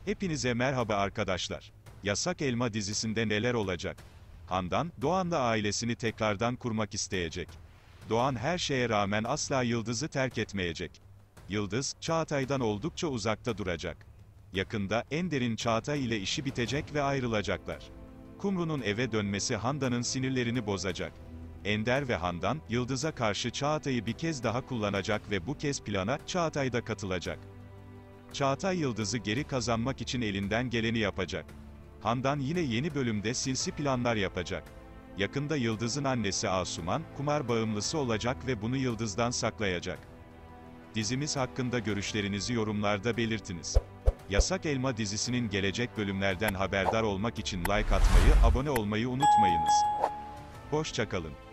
Hepinize merhaba arkadaşlar. Yasak Elma dizisinde neler olacak? Handan, Doğan'la ailesini tekrardan kurmak isteyecek. Doğan her şeye rağmen asla Yıldız'ı terk etmeyecek. Yıldız, Çağatay'dan oldukça uzakta duracak. Yakında, Ender'in Çağatay ile işi bitecek ve ayrılacaklar. Kumru'nun eve dönmesi Handan'ın sinirlerini bozacak. Ender ve Handan, Yıldız'a karşı Çağatay'ı bir kez daha kullanacak ve bu kez plana, Çağatay da katılacak. Çağatay Yıldız'ı geri kazanmak için elinden geleni yapacak. Handan yine yeni bölümde sinsi planlar yapacak. Yakında Yıldız'ın annesi Asuman, kumar bağımlısı olacak ve bunu Yıldız'dan saklayacak. Dizimiz hakkında görüşlerinizi yorumlarda belirtiniz. Yasak Elma dizisinin gelecek bölümlerden haberdar olmak için like atmayı, abone olmayı unutmayınız. Hoşça kalın.